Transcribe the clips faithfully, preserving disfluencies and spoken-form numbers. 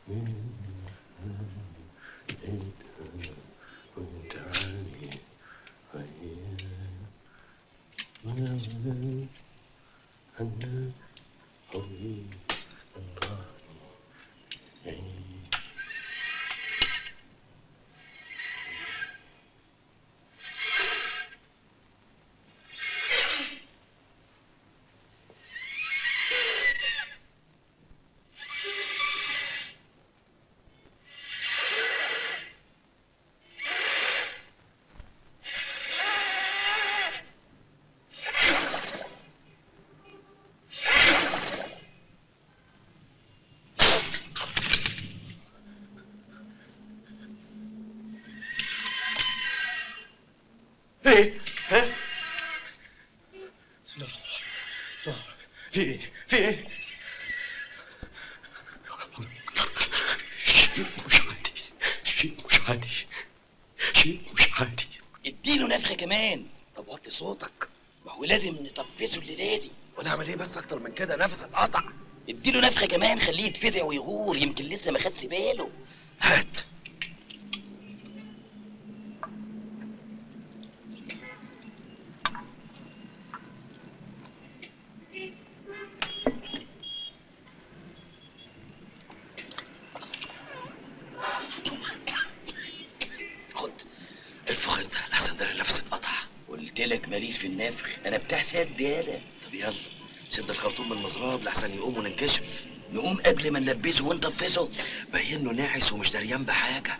ايه؟ ها؟ بسم الله الرحمن الرحيم. في ايه؟ في ايه؟ شيء مش عادي، شيء مش عادي، شيء مش عادي. اديله نفخه كمان. طب وطي صوتك، ما هو لازم نطفزه الليله دي. وانا اعمل ايه بس اكتر من كده؟ نفس اتقطع. اديله نفخه كمان، خليه يتفزع ويغور، يمكن لسه ما خدش باله. هات. خد. انفخ انت لحسن ده نفسي اتقطع. قلت لك ماليش في النفخ، انا بتاع سد يالا. طب يلا شد الخرطوم من المزراب لحسن يقوم وننكشف. نقوم قبل ما نلبسه ونطفزه. باينه ناعس ومش دريان بحاجه.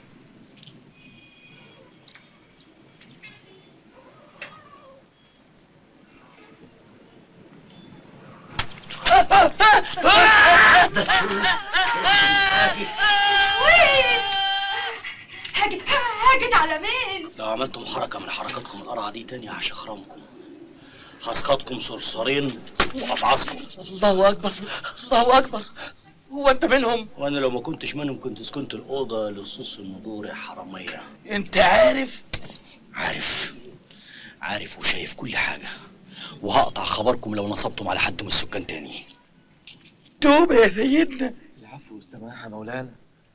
هاجت هاجت على مين؟ لو عملتم حركه من حركاتكم القرعه دي تاني هشخرمكم، هسقطكم صرصارين وافعصكم. الله اكبر، الله اكبر. هو انت منهم؟ وانا لو ما كنتش منهم كنت سكنت الاوضه لصوص النضور يا حراميه. انت عارف؟ عارف عارف وشايف كل حاجه، وهقطع خبركم لو نصبتم على حد من السكان تاني. توب يا سيدنا. العفو والسماح يا مولانا.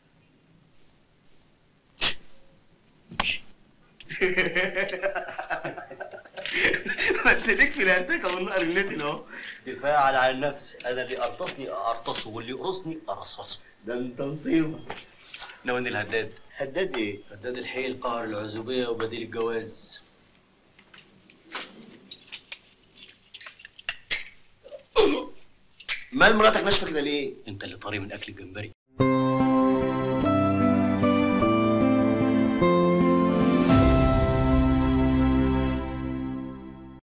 ما انت ليك في الانتكه والنقر النتن اهو. دفاعا عن النفس، انا اللي ارتصني ارتصه واللي يقرصني ارصصه. ده انت مصيبه. نواني الهداد. هداد ايه؟ هداد الحيل، قهر العزوبيه وبديل الجواز. مال مراتك ناشفه كده ليه؟ انت اللي طري من اكل الجمبري.